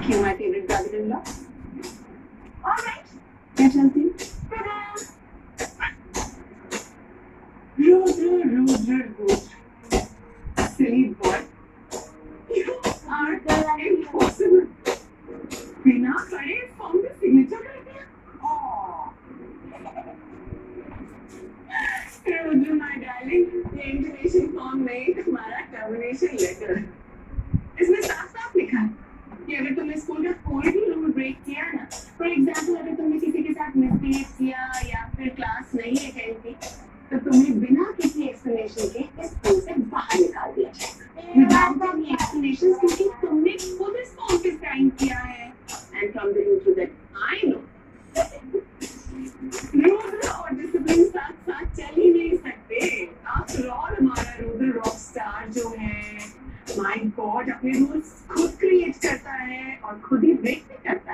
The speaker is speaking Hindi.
You my favorite brother-in-law. All right. मैं चलती हूँ. Rudra, Rudra, Rudra. Silly boy. You are impossible. बिना खड़े फॉर्म में सिग्नेचर कर दिया. Rudra, my darling, ये इंटीमेशन फॉर्म नहीं, तुम्हारा टर्मिनेशन लेटर. इसमें साफ-साफ लिखा है कि अगर तुमने स्कूल का कोई भी रूल ब्रेक किया ना, फॉर एग्जाम्पल अगर तुमने किसी के साथ मिसबिहेव किया या फिर क्लास नहीं अटेंड की, तो तुम्हें बिना किसी एक्सप्लेनेशन के इस स्कूल से बाहर निकाल दिया जाएगा. विदाउट एनी एक्सप्लेनेशन, क्योंकि तुमने खुद इस फॉर्म पे साइन किया है. And from the root that I know, Rudra और डिसिप्लिन साथ साथ चल ही नहीं सकते. आफ्टर ऑल हमारा रुद्र रॉक स्टार जो है, माय गॉड, अपने रूल्स खुद क्रिएट करता है और खुद ही ब्रेक भी करता है.